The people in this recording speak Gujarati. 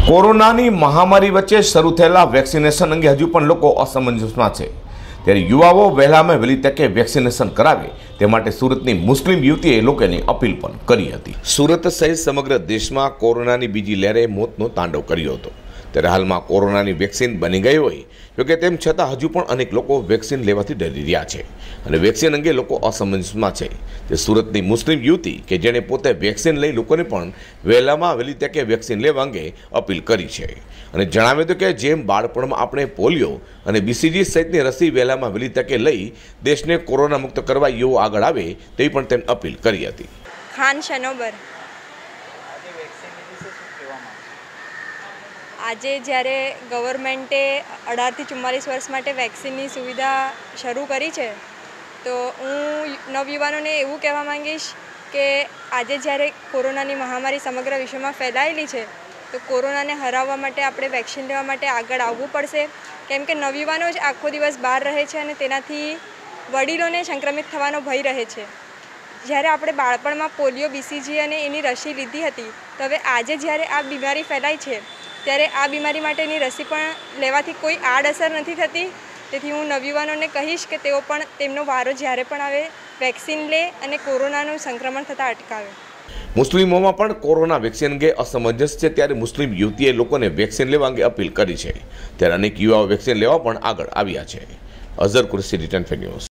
કોરોનાની મહામારી વચ્ચે શરૂ થયેલા વેક્સિનેશન અંગે હજુ પણ લોકો અસમંજસમાં છે। ત્યારે યુવાઓ વહેલામાં વહેલી તકે વેક્સિનેશન કરાવે તે માટે સુરતની મુસ્લિમ યુવતીએ લોકોને અપીલ પણ કરી હતી। સુરત સહિત સમગ્ર દેશમાં કોરોનાની બીજી લહેરે મોતનો તાંડવ કર્યો હતો। ત્યારે હાલમાં કોરોનાની વેક્સિન બની ગઈ હોય જોકે તેમ છતાં હજુ પણ અનેક લોકો વેક્સિન લેવાથી ડરી રહ્યા છે અને વેક્સિન અંગે લોકો અસમંજસમાં છે। તે સુરતની મુસ્લિમ યુવતી કે જેણે પોતે વેક્સિન લઈ લોકોને પણ વહેલામાં વહેલી તકે વેક્સિન લેવા અંગે અપીલ કરી છે અને જણાવ્યું હતું કે જેમ બાળપણમાં આપણે પોલિયો અને બીસીજી સહિતની રસી વહેલામાં વહેલી તકે લઈ દેશને કોરોના મુક્ત કરવા યુવો આગળ આવે તેવી પણ તેમ અપીલ કરી હતી। ખાન શનોબર આજે જ્યારે ગવર્મેન્ટે 18 થી 44 વર્ષ માટે વેક્સિનની સુવિધા શરૂ કરી છે તો હું નવયુવાનોને એવું કહેવા માંગીશ કે આજે જ્યારે કોરોનાની મહામારી સમગ્ર વિશ્વમાં ફેલાયેલી છે તો કોરોનાને હરાવવા માટે આપણે વેક્સિન લેવા માટે આગળ આવવું પડશે કેમ કે નવયુવાનો જ આખો દિવસ બહાર રહે છે અને તેનાથી વડીલોને સંક્રમિત થવાનો ભય રહે છે। જ્યારે આપણે બાળપણમાં પોલિયો બીસીજી અને એની રસી લીધી હતી તો હવે આજે જ્યારે આ બીમારી ફેલાય છે ત્યારે આ બીમારી માટેની રસી પણ લેવાથી કોઈ આડઅસર નથી થતી। તેથી હું નવયુવાનોને કહીશ કે તેઓ પણ તેમનો વારો જ્યારે પણ આવે વેક્સિન લે અને કોરોનાનું સંક્રમણ થતાં અટકાવે। મુસ્લિમોમાં પણ કોરોના વેક્સિન અંગે અસમંજસ છે ત્યારે મુસ્લિમ યુવતીએ લોકોને વેક્સિન લેવા અંગે અપીલ કરી છે। ત્યારે અનેક યુવાઓ વેક્સિન લેવા પણ આગળ આવ્યા છે। Azhar Qureshi, return news.